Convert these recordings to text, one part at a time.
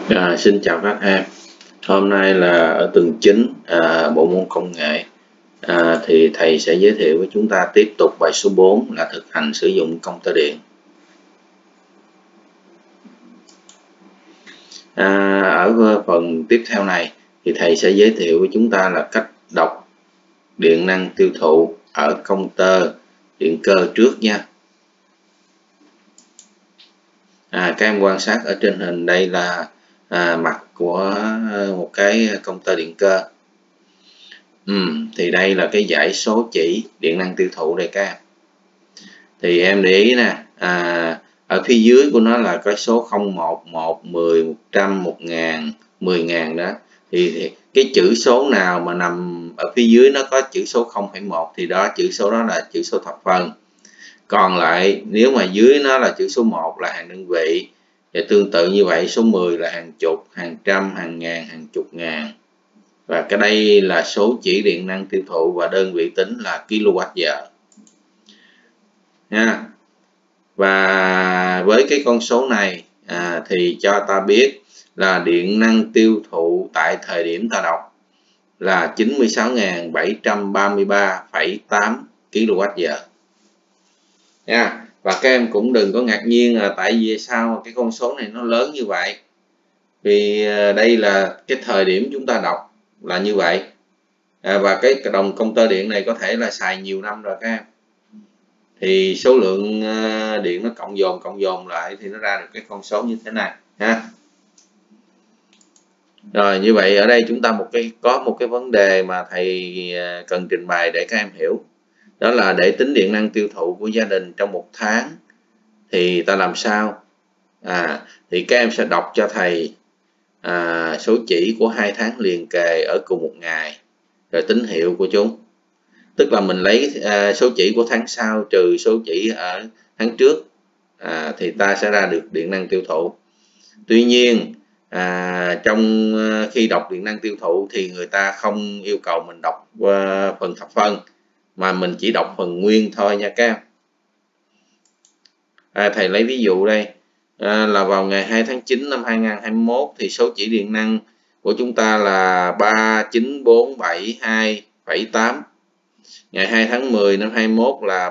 Xin chào các em. Hôm nay là ở tuần 9 bộ môn công nghệ. Thì thầy sẽ giới thiệu với chúng ta tiếp tục bài số 4 là thực hành sử dụng công tơ điện. Ở phần tiếp theo này thì thầy sẽ giới thiệu với chúng ta là cách đọc điện năng tiêu thụ ở công tơ điện cơ trước nha. Các em quan sát ở trên hình đây là mặt của một cái công tơ điện cơ. Thì đây là cái dãy số chỉ điện năng tiêu thụ đây các em. Thì em để ý nè, ở phía dưới của nó là cái số 0, 1, 1, 10, 100, 1000, 10.000 đó. Thì cái chữ số nào mà nằm ở phía dưới nó có chữ số 0 hay 1 thì chữ số đó là chữ số thập phân. Còn lại nếu mà dưới nó là chữ số 1 là hàng đơn vị. Và tương tự như vậy số 10 là hàng chục, hàng trăm, hàng ngàn, hàng chục ngàn. Và cái đây là số chỉ điện năng tiêu thụ và đơn vị tính là kWh nha. Và với cái con số này thì cho ta biết là điện năng tiêu thụ tại thời điểm ta đọc là 96.733,8 kWh nha. Và các em cũng đừng có ngạc nhiên là tại vì sao cái con số này nó lớn như vậy, vì đây là cái thời điểm chúng ta đọc là như vậy. Và cái đồng công tơ điện này có thể là xài nhiều năm rồi các em, thì số lượng điện nó cộng dồn lại thì nó ra được cái con số như thế này ha. Rồi như vậy ở đây chúng ta có một cái vấn đề mà thầy cần trình bày để các em hiểu, đó là để tính điện năng tiêu thụ của gia đình trong một tháng thì ta làm sao. Thì các em sẽ đọc cho thầy số chỉ của 2 tháng liền kề ở cùng một ngày rồi tín hiệu của chúng. Tức là mình lấy số chỉ của tháng sau trừ số chỉ ở tháng trước thì ta sẽ ra được điện năng tiêu thụ. Tuy nhiên trong khi đọc điện năng tiêu thụ thì người ta không yêu cầu mình đọc phần thập phân mà mình chỉ đọc phần nguyên thôi nha các em. Thầy lấy ví dụ đây là vào ngày 2 tháng 9 năm 2021 thì số chỉ điện năng của chúng ta là 39472,8. Ngày 2 tháng 10 năm 21 là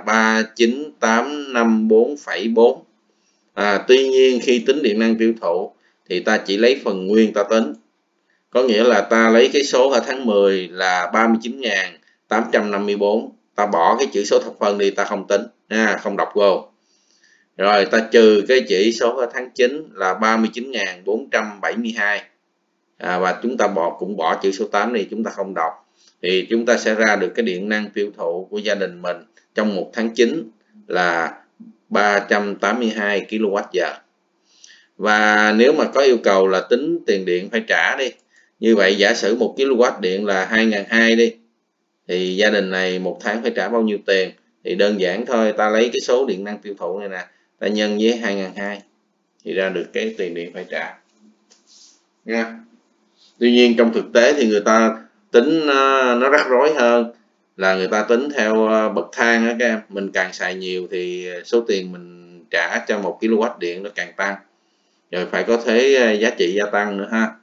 39854,4. Tuy nhiên khi tính điện năng tiêu thụ thì ta chỉ lấy phần nguyên ta tính. Có nghĩa là ta lấy cái số ở tháng 10 là 39.854. Ta bỏ cái chữ số thập phân đi, ta không tính, không đọc vô. Rồi ta trừ cái chỉ số ở tháng 9 là 39.472. Và chúng ta cũng bỏ chữ số 8 đi, chúng ta không đọc. Thì chúng ta sẽ ra được cái điện năng tiêu thụ của gia đình mình trong một tháng 9 là 382 kWh. Và nếu mà có yêu cầu là tính tiền điện phải trả đi, như vậy giả sử 1 kW điện là 2.200 đi, thì gia đình này một tháng phải trả bao nhiêu tiền? Thì đơn giản thôi, ta lấy cái số điện năng tiêu thụ này nè, ta nhân với 2.200 thì ra được cái tiền điện phải trả nha. Tuy nhiên trong thực tế thì người ta tính nó rắc rối hơn, là người ta tính theo bậc thang đó các em. Mình càng xài nhiều thì số tiền mình trả cho 1 kW điện nó càng tăng, rồi phải có thuế giá trị gia tăng nữa ha.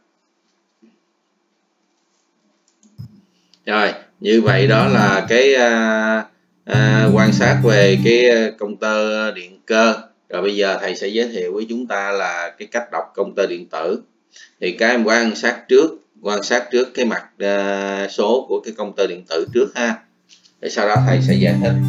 Rồi như vậy đó là cái quan sát về cái công tơ điện cơ. Rồi bây giờ thầy sẽ giới thiệu với chúng ta là cái cách đọc công tơ điện tử. Thì các em quan sát trước cái mặt số của cái công tơ điện tử trước ha, để sau đó thầy sẽ giải thích.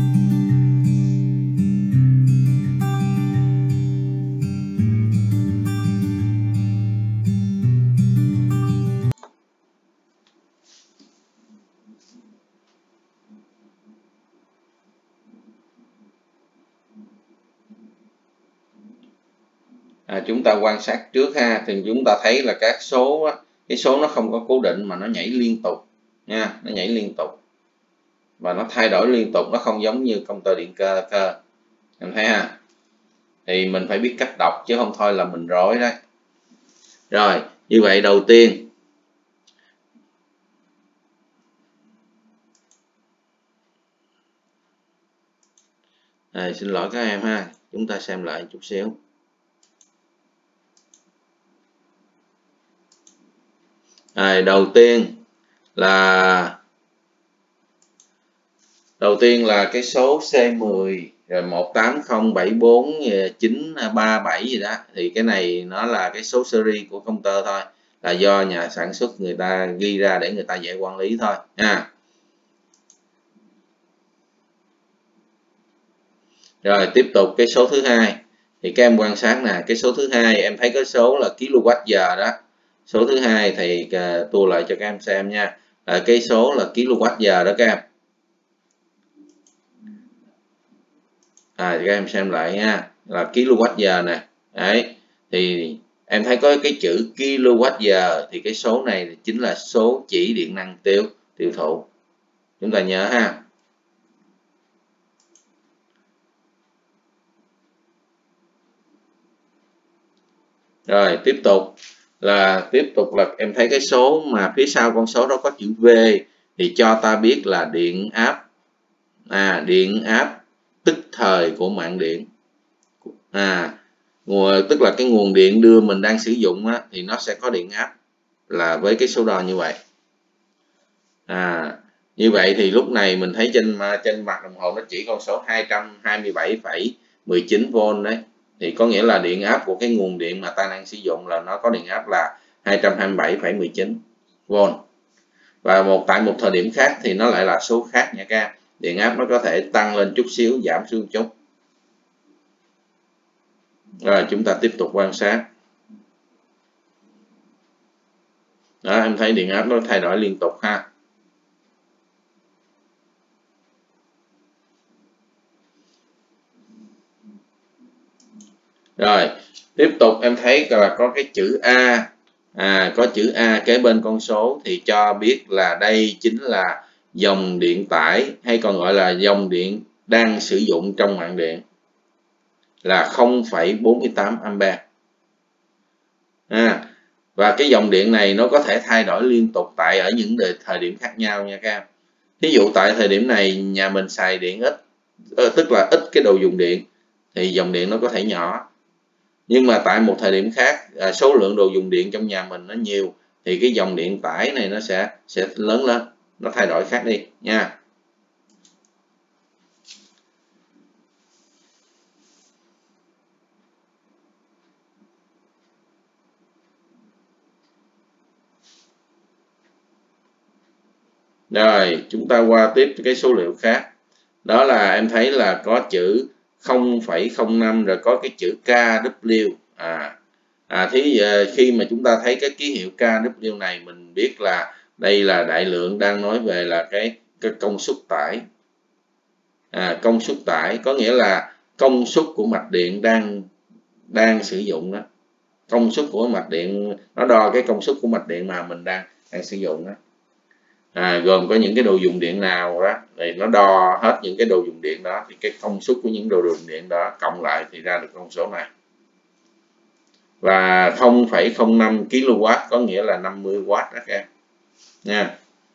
Chúng ta quan sát trước ha, thì chúng ta thấy là các số cái số nó không có cố định mà nó nhảy liên tục nha, nó nhảy liên tục và nó thay đổi liên tục, nó không giống như công tơ điện cơ em thấy ha. Thì mình phải biết cách đọc chứ không thôi là mình rối đấy. Rồi như vậy đầu tiên xin lỗi các em ha, chúng ta xem lại chút xíu. Đầu tiên là cái số C10 rồi 180749337 gì đó, thì cái này nó là cái số series của công tơ thôi, là do nhà sản xuất người ta ghi ra để người ta dễ quản lý thôi nha. Rồi tiếp tục cái số thứ hai, thì các em quan sát nè, cái số thứ hai em thấy cái số là kWh đó. Số thứ hai thì tua lại cho các em xem nha, cái số là kWh đó các em. Các em xem lại nha, là kWh nè. Đấy, thì em thấy có cái chữ kWh thì cái số này chính là số chỉ điện năng tiêu thụ. Chúng ta nhớ ha. Rồi tiếp tục là em thấy cái số mà phía sau con số đó có chữ V thì cho ta biết là điện áp, điện áp tức thời của mạng điện. Tức là cái nguồn điện đưa mình đang sử dụng á, thì nó sẽ có điện áp là với cái số đo như vậy. Như vậy thì lúc này mình thấy trên mặt đồng hồ nó chỉ con số 227,19V đấy, thì có nghĩa là điện áp của cái nguồn điện mà ta đang sử dụng là nó có điện áp là 227,19V. Và tại một thời điểm khác thì nó lại là số khác nha các em. Điện áp nó có thể tăng lên chút xíu, giảm xuống chút. Rồi chúng ta tiếp tục quan sát. Đó, em thấy điện áp nó thay đổi liên tục ha. Rồi tiếp tục em thấy là có cái chữ A, có chữ A kế bên con số thì cho biết là đây chính là dòng điện tải, hay còn gọi là dòng điện đang sử dụng trong mạng điện, là 0,48A. Và cái dòng điện này nó có thể thay đổi liên tục tại ở những thời điểm khác nhau nha các em. Ví dụ tại thời điểm này nhà mình xài điện ít, tức là ít cái đồ dùng điện, thì dòng điện nó có thể nhỏ. Nhưng mà tại một thời điểm khác, số lượng đồ dùng điện trong nhà mình nó nhiều, thì cái dòng điện tải này nó sẽ lớn lên, nó thay đổi khác đi nha. Rồi chúng ta qua tiếp cái số liệu khác, đó là em thấy là có chữ 0,05 rồi có cái chữ kW. Khi mà chúng ta thấy cái ký hiệu kW này, mình biết là đây là đại lượng đang nói về là cái công suất tải. Công suất tải có nghĩa là công suất của mạch điện đang sử dụng đó. Công suất của mạch điện nó đo cái công suất của mạch điện mà mình đang sử dụng đó. Gồm có những cái đồ dùng điện nào đó, thì nó đo hết những cái đồ dùng điện đó, thì cái công suất của những đồ dùng điện đó cộng lại thì ra được con số này. Và 0,05 kW có nghĩa là 50W đó các em nha.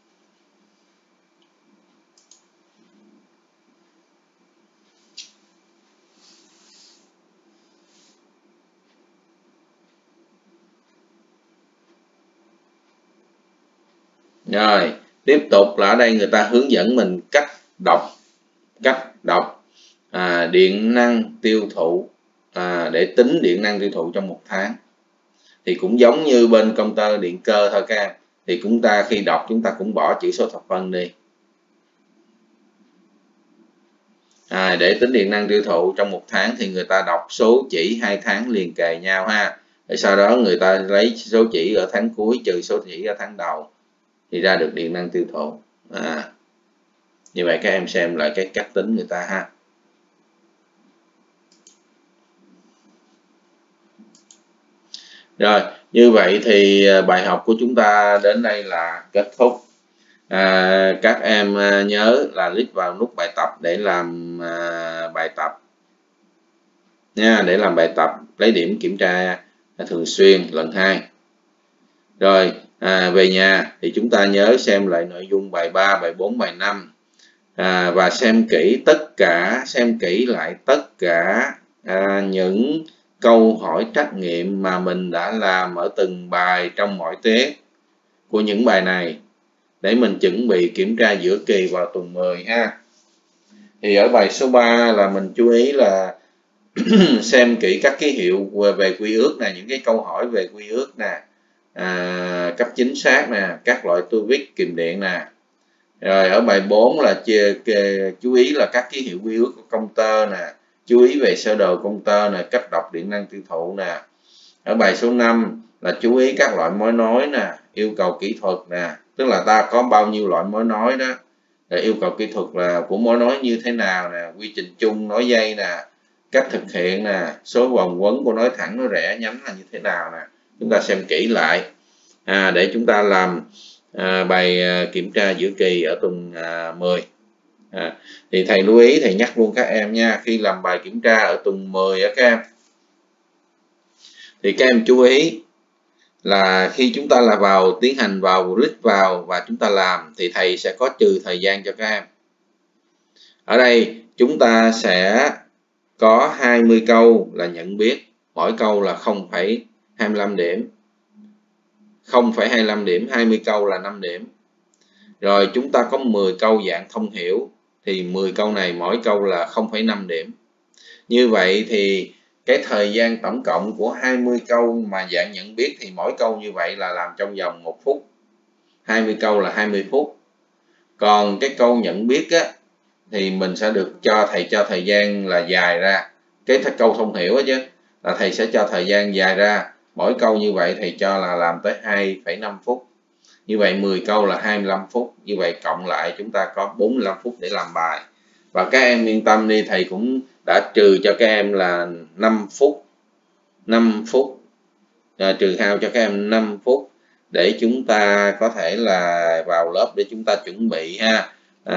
Rồi tiếp tục là ở đây người ta hướng dẫn mình cách đọc điện năng tiêu thụ, để tính điện năng tiêu thụ trong một tháng. Thì cũng giống như bên công tơ điện cơ thôi các em, thì chúng ta khi đọc chúng ta cũng bỏ chữ số thập phân đi. Để tính điện năng tiêu thụ trong một tháng thì người ta đọc số chỉ 2 tháng liền kề nhau ha. Để sau đó người ta lấy số chỉ ở tháng cuối trừ số chỉ ở tháng đầu thì ra được điện năng tiêu thụ. Như vậy các em xem lại cái cách tính người ta ha. Rồi, như vậy thì bài học của chúng ta đến đây là kết thúc. Các em nhớ là click vào nút bài tập để làm bài tập nha, để làm bài tập lấy điểm kiểm tra thường xuyên lần 2. Rồi về nhà thì chúng ta nhớ xem lại nội dung bài 3, bài 4, bài 5, và xem kỹ lại tất cả những câu hỏi trắc nghiệm mà mình đã làm ở từng bài trong mỗi tiết. của những bài này để mình chuẩn bị kiểm tra giữa kỳ vào tuần 10 ha. Thì ở bài số 3 là mình chú ý là xem kỹ các ký hiệu về quy ước nè, những cái câu hỏi về quy ước nè, cấp chính xác nè, các loại tua vít kìm điện nè. Rồi ở bài 4 là chú ý là các ký hiệu quy ước của công tơ nè, chú ý về sơ đồ công tơ nè, cách đọc điện năng tiêu thụ nè. Ở bài số 5 là chú ý các loại mối nối nè, yêu cầu kỹ thuật nè, tức là ta có bao nhiêu loại mối nối đó, rồi yêu cầu kỹ thuật là của mối nối như thế nào nè, quy trình chung nối dây nè, cách thực hiện nè, số vòng quấn của nối thẳng nối rẽ nhánh là như thế nào nè. Chúng ta xem kỹ lại để chúng ta làm bài kiểm tra giữa kỳ ở tuần 10. Thì thầy lưu ý, thầy nhắc luôn các em nha, khi làm bài kiểm tra ở tuần 10 á các em, thì các em chú ý là khi chúng ta là tiến hành vào click vào và chúng ta làm thì thầy sẽ có trừ thời gian cho các em. Ở đây chúng ta sẽ có 20 câu là nhận biết, mỗi câu là 0,25 điểm. 0,25 điểm, 20 câu là 5 điểm. Rồi chúng ta có 10 câu dạng thông hiểu, thì 10 câu này mỗi câu là 0,5 điểm. Như vậy thì cái thời gian tổng cộng của 20 câu mà dạng nhận biết thì mỗi câu như vậy là làm trong vòng 1 phút. 20 câu là 20 phút. Còn cái câu nhận biết á, thì mình sẽ được thầy cho thời gian là dài ra. Cái câu thông hiểu á chứ, là thầy sẽ cho thời gian dài ra. Mỗi câu như vậy thầy cho là làm tới 2,5 phút. Như vậy 10 câu là 25 phút. Như vậy cộng lại chúng ta có 45 phút để làm bài. Và các em yên tâm đi, thầy cũng đã trừ cho các em là 5 phút. 5 phút. Trừ hao cho các em 5 phút để chúng ta có thể là vào lớp để chúng ta chuẩn bị ha.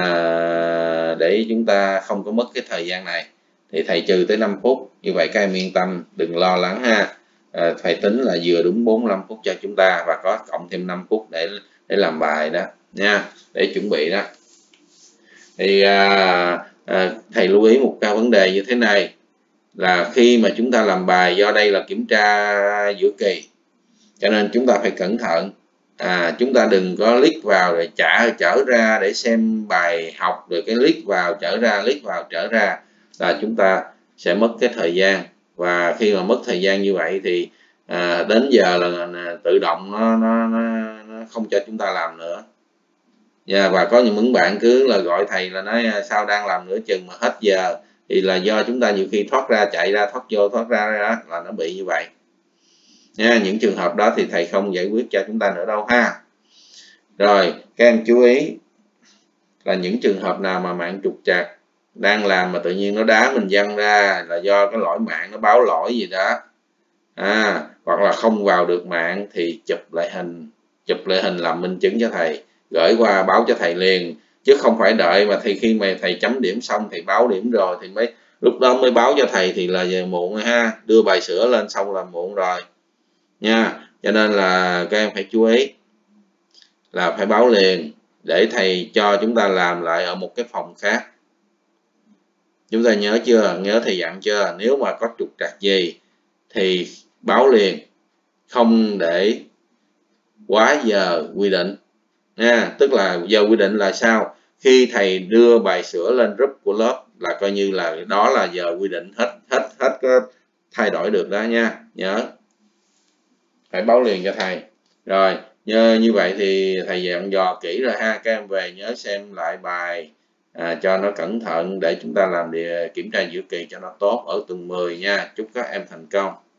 Để chúng ta không có mất cái thời gian này. Thì thầy trừ tới 5 phút. Như vậy các em yên tâm, đừng lo lắng ha. Thầy tính là vừa đúng 45 phút cho chúng ta và có cộng thêm 5 phút để làm bài đó nha, để chuẩn bị đó. Thì thầy lưu ý một cái vấn đề như thế này, là khi mà chúng ta làm bài, do đây là kiểm tra giữa kỳ cho nên chúng ta phải cẩn thận. Chúng ta đừng có click vào rồi trở ra để xem bài học, rồi cái click vào trở ra, click vào trở ra là chúng ta sẽ mất cái thời gian. Và khi mà mất thời gian như vậy thì đến giờ là tự động nó không cho chúng ta làm nữa. Và có những bạn cứ là gọi thầy là nói sao đang làm nửa chừng mà hết giờ, thì là do chúng ta nhiều khi thoát ra chạy ra, thoát vô thoát ra là nó bị như vậy nha. Những trường hợp đó thì thầy không giải quyết cho chúng ta nữa đâu ha. Rồi các em chú ý là những trường hợp nào mà mạng trục trặc đang làm mà tự nhiên nó đá mình văng ra là do cái lỗi mạng, nó báo lỗi gì đó, hoặc là không vào được mạng thì chụp lại hình làm minh chứng cho thầy, gửi qua báo cho thầy liền, chứ không phải đợi mà khi mà thầy chấm điểm xong, thầy báo điểm rồi thì lúc đó mới báo cho thầy thì là về muộn ha. Đưa bài sửa lên xong là muộn rồi nha. Cho nên là các em phải chú ý là phải báo liền để thầy cho chúng ta làm lại ở một cái phòng khác. Chúng ta nhớ chưa? Nhớ thầy dặn chưa? Nếu mà có trục trặc gì thì báo liền, không để quá giờ quy định nha. Tức là giờ quy định là sao? Khi thầy đưa bài sửa lên group của lớp là coi như là đó là giờ quy định, hết có thay đổi được đó nha. Nhớ phải báo liền cho thầy. Rồi như vậy thì thầy dặn dò kỹ rồi ha. Các em về nhớ xem lại bài cho nó cẩn thận để chúng ta làm kiểm tra giữa kỳ cho nó tốt ở tuần 10 nha. Chúc các em thành công.